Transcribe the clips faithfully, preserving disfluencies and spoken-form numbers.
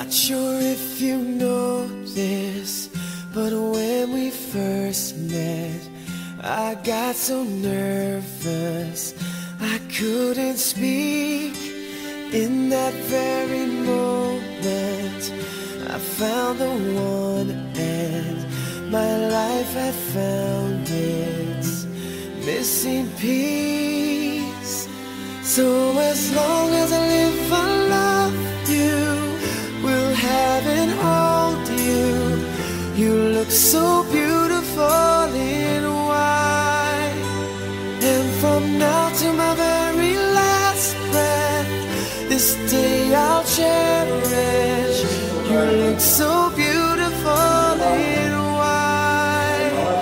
Not sure if you know this, but when we first met, I got so nervous I couldn't speak. In that very moment, I found the one, and my life had found its missing piece. So as long as I live, I love you, will have and hold you. You look so beautiful in white, and from now to my very last breath, this day I'll cherish. You look so beautiful in white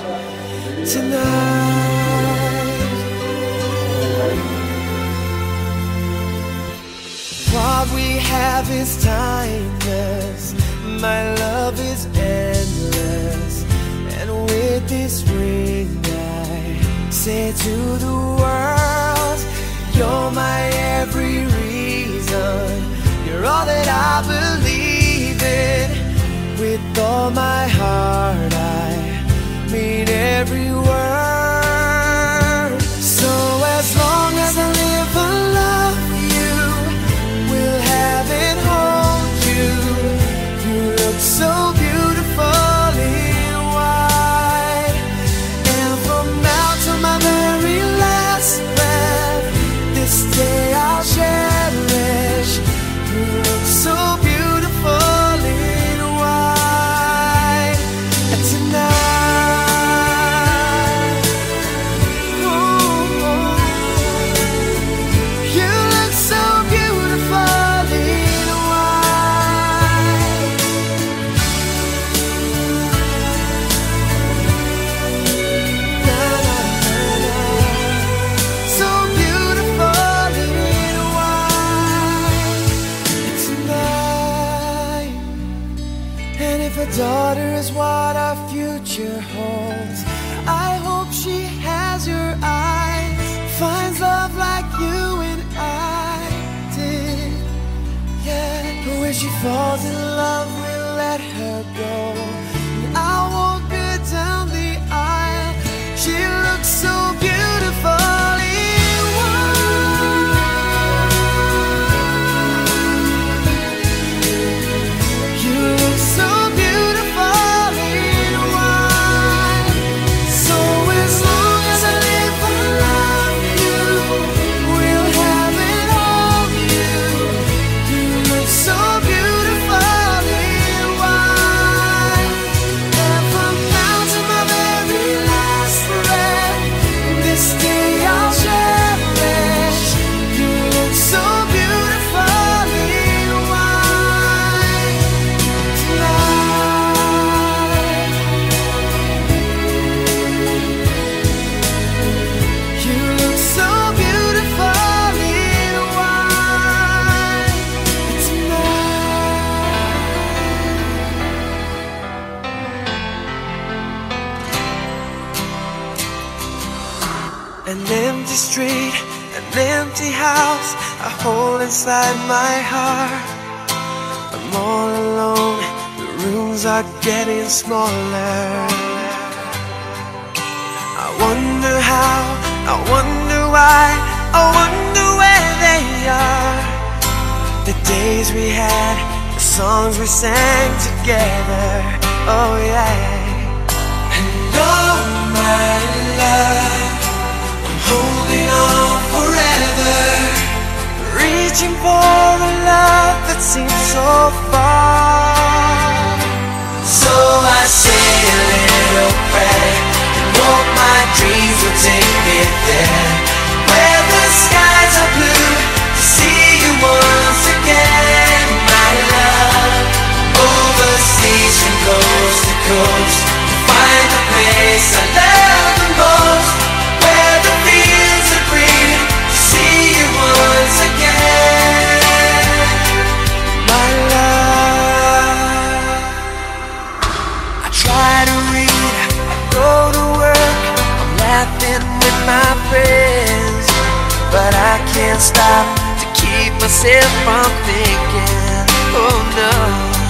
tonight. What we have is timeless, my love is endless, and with this ring I say to the world, you're my every reason, you're all that I believe in. With all my heart I mean every word. So as long as I live, I love you, will have and hold you. You look so beautiful in white, and from now to my very last breath, this day I'll cherish. You look so beautiful in white tonight. Ooh, you look so beautiful in white. Na, na, na, na. So beautiful in white tonight. And if a daughter is what our future holds, I hope she has your eyes, finds love like you and I did. Yeah, but when she falls in love, we'll let her go, and I'll walk her down the aisle. She looks so beautiful in white. You look so beautiful in white. So as long as I live, I love you, will have and hold you. You look so beautiful in white, and from now to my very last breath, this day I'll cherish. You look so beautiful in white tonight. You look so beautiful in white tonight. An empty street, an empty house, a hole inside my heart. I'm all alone, the rooms are getting smaller. I wonder how, I wonder why, I wonder where they are. The days we had, the songs we sang together, oh yeah. And oh my love, I'm holding on forever, reaching for a love that seems so far. So I say a little prayer and hope my dreams will take me there, where the skies are blue, to see you once again, my love. Overseas from coast to coast, to find the place I love the most, where the fields are green, to see you once again, my love. I try to read, I go to work, I'm laughing with my friends, but I can't stop to keep myself from thinking, oh no.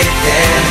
get there.